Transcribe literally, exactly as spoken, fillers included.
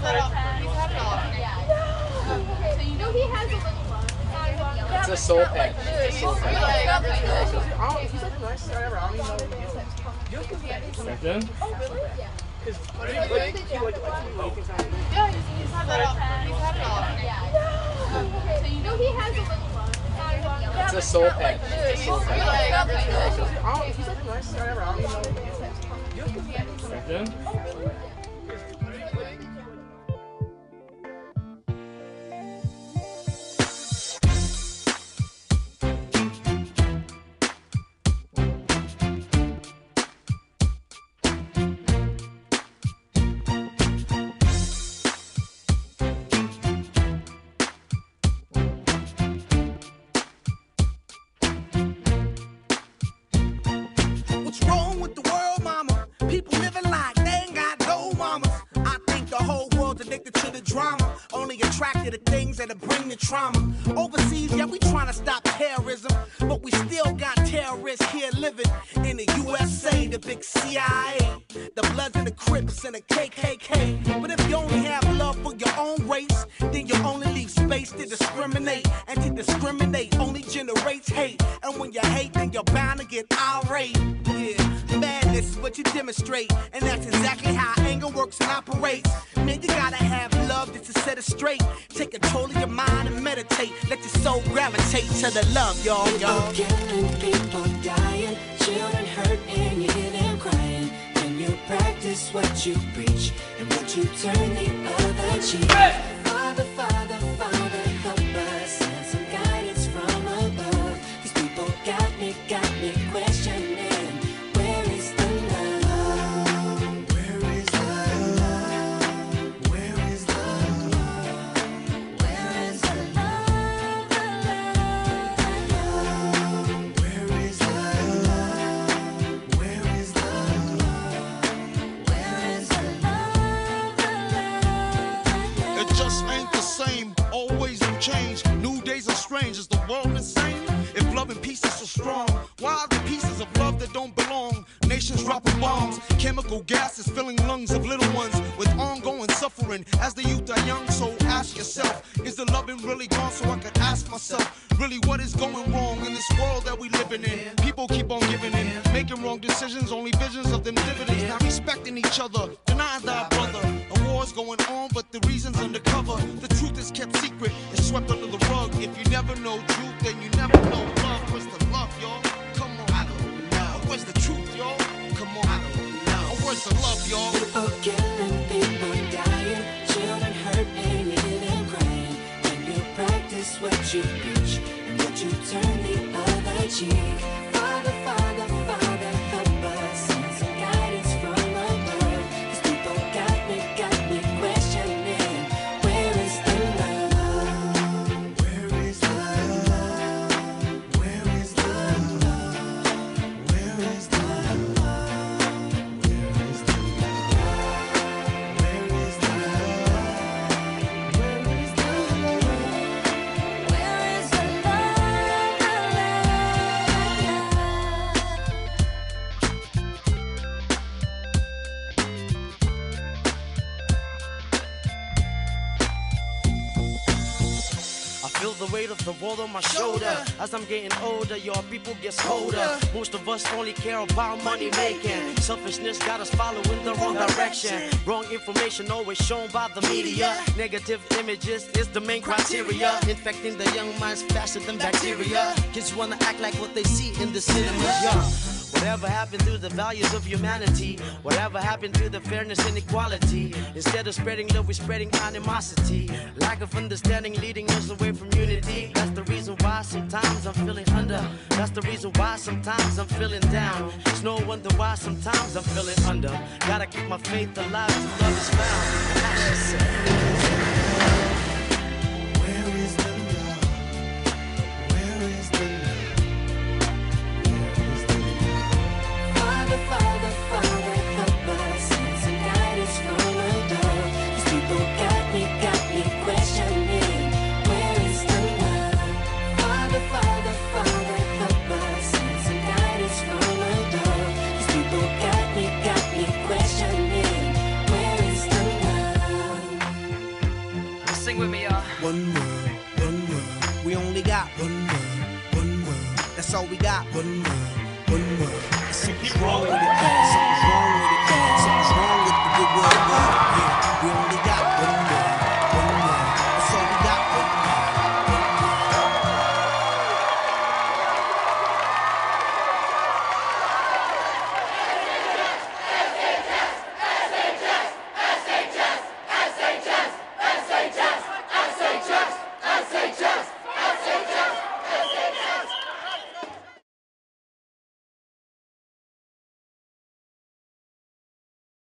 It's a soul pack. It's a soul pack. He's like the nicest guy ever. I don't even know who he is. Second? Oh, really? Yeah. Because, like, he like, he like, like, Yeah, he's, he's had that all. He's had it all. No, he has a little one. It's a soul pack. It's a soul pack. He's like the nicest guy ever. I don't even know who he is. Second? Oh, really? Trauma. Overseas, yeah, we trying to stop terrorism, but we still got terrorists here living in the U S A, the big C I A, the Bloods and the Crips and the K K K. But if you only have love for your own race, then you only leave space to discriminate, and to discriminate only generates hate. And when you hate, then you're bound to get irate. Yeah, madness is what you demonstrate, and that's exactly how anger works and operates. Man, you gotta have love just to set it straight. Take control of your mind and meditate. Let your soul gravitate to the love, y'all, y'all. People killing, people dying, children hurt and you hear them crying. When you practice what you preach and what you turn the other cheek. Father, Father, Father, help us, send some guidance from above. These people got me, got me questioning. Where is the love? Where is the love? Where is the love? Where is the love? The love, the love. Where is the love? Where is the love? Where is the love? The love. It just ain't the same, always in change. New days are strange, is the world insane? If love and peace is so strong, why are the pieces of love that don't belong? Nations dropping bombs, chemical gases filling lungs of little ones with ongoing suffering as the youth are young. So ask yourself, is the loving really gone? So I could ask myself, really what is going wrong in this world that we living in? People keep on giving in, making wrong decisions, only visions of them dividends. Not respecting each other, denying thy brother. A war's going on, but the reason's undercover. The truth is kept secret, it's swept under the rug. If you never know truth, then you never know love. Where's the love, y'all? Come on, I don't know. Where's the truth, y'all? Come on, I don't know. Where's the love, y'all? People killing, people dying, children hurt and you hear them crying. When you practice what you preach and what you turn the other cheek. Father, Father, Father, help us, send some guidance from above. These people got me, got me questioning. Where is the love? Where is the love? Where is the love? Where is the love? Where is the love? Where is the love? Where is the love? Where is the I feel the weight of the world on my shoulder. As I'm getting older, your people get colder. Most of us only care about money making. Selfishness got us following the wrong direction. Wrong information always shown by the media. Negative images is the main criteria. Infecting the young minds faster than bacteria. Kids wanna act like what they see in the cinemas, yeah. Whatever happened to the values of humanity? Whatever happened to the fairness and equality? Instead of spreading love, we're spreading animosity. Lack of understanding leading us away from unity. That's the reason why sometimes I'm feeling under. That's the reason why sometimes I'm feeling down. It's no wonder why sometimes I'm feeling under. Gotta keep my faith alive till love is found. That's just it. Where is the love? Where is the love? Father, Father, Father, help us, send some guidance from above. These people got me, got me questioning. Where is the love? Father, Father, Father, help us, send some guidance from above. These people got me, got me questioning. Where is the Sing with me, y'all. One world, one world. We only got one world, one world. That's all we got. One world.